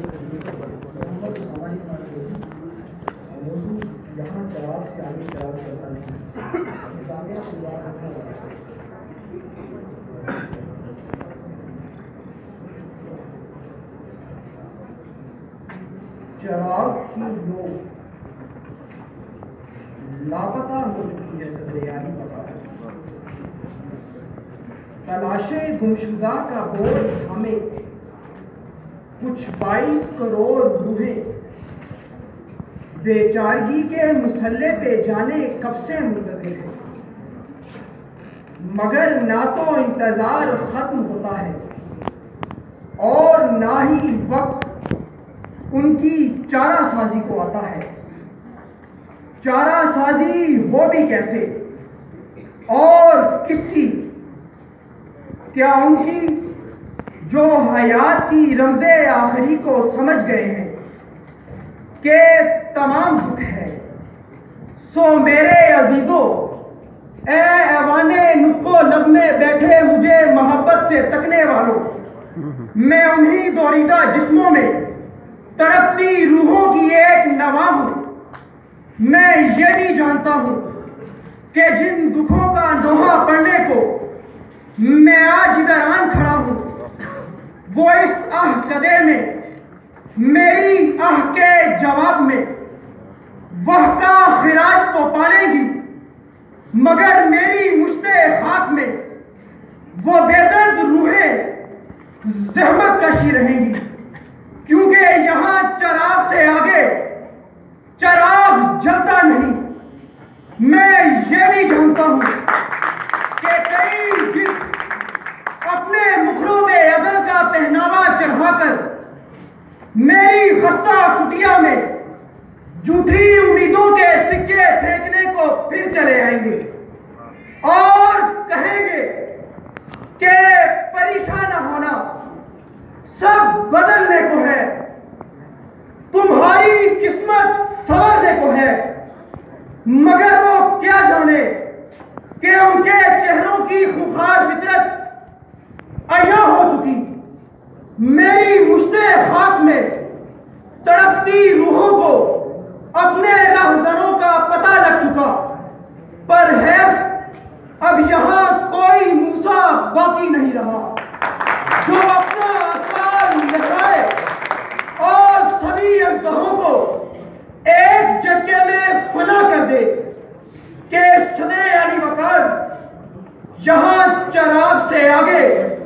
चराग की लो लापता हो चुकी है सदरियानी बता, तलाशे गुमशुदा का बोझ हमें कुछ 22 करोड़ रूहें बेचारगी के मुसल्ले पे जाने कब से मुंतज़िर है, मगर ना तो इंतजार खत्म होता है और ना ही वक्त उनकी चारासाजी को आता है। चारासाजी हो भी कैसे और किसकी? क्या उनकी जो हयात की रमज़े आखिरी को समझ गए हैं कि तमाम दुख है। सो मेरे अजीजों, ए ऐवाने नुक्को लब में बैठे मुझे मोहब्बत से तकने वालों, मैं उन्हीं दौरीदा जिस्मों में तड़पती रूहों की एक नवा हूं। मैं ये भी जानता हूं कि जिन दुखों का दोहा पढ़ने को मैं आज इधर आन खड़ा हूं, वो इस आह कदे में मेरी आह के जवाब में वह का खिराज तो पालेगी, मगर मेरी मुश्ते खाक में वो बेदर्द रूहें ज़हमत कशी रहेंगी, क्योंकि यहां चराग से आगे चराग जलता नहीं। मैं ये भी जानता हूं कि कई दिन अपने मुखड़ों में अदल का पहनावा चढ़ाकर मेरी खस्ता कुटिया में झूठी उम्मीदों के सिक्के फेंकने को फिर चले आएंगे और कहेंगे कि परेशान होना, सब बदलने को है, तुम्हारी किस्मत संवरने को है। मगर वो क्या जाने कि उनके चेहरों की खुखार फितरत अय्या हो चुकी। मेरी मुश्ते खाक में तड़पती रूहों को अपने रहज़नों का पता लग चुका, पर है अब यहां कोई मूसा बाकी नहीं रहा जो अपना असरार लहराए और सभी अंतहों को एक झटके में फना कर दे कि सदे अली वकार यहां चराग से आगे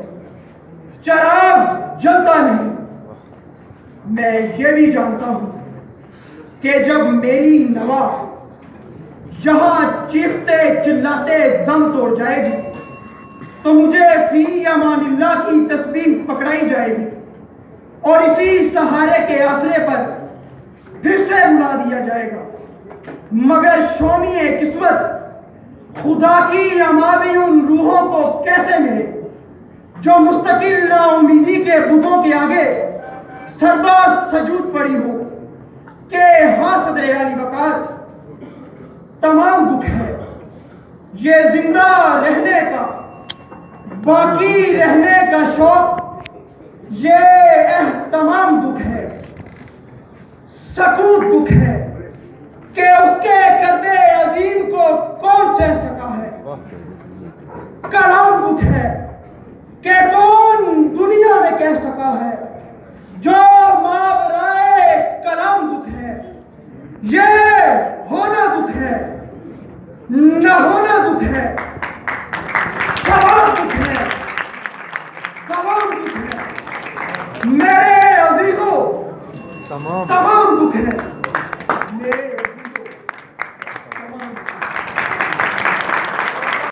चराग जलता नहीं। मैं ये भी जानता हूं कि जब मेरी नवा जहां चीखते चिल्लाते दम तोड़ जाएगी, तो मुझे फी अमानिल्लाह की तस्बीह पकड़ाई जाएगी और इसी सहारे के आसरे पर फिर से बुला दिया जाएगा। मगर शोमी किस्मत खुदा की अमावी उन रूहों को कैसे मिले जो मुस्तकिल नाउमीदी के बुतों के आगे सरबाज सजूद पड़ी हो कि हाँ सदरे अली वकार, तमाम दुख है ये जिंदा रहने का, बाकी रहने का शौक, ये तमाम दुख है, सकूत दुख है कि उसके कर्दे अजीम को कौन सह सका है। कलाम दुख है कि कौन दुनिया में कह सका है। जो मावराए कलाम दुख है, ये होना दुख है, न होना दुख है, सवाल दुख है, सवाल दुख है। मेरे अजीजों, तमाम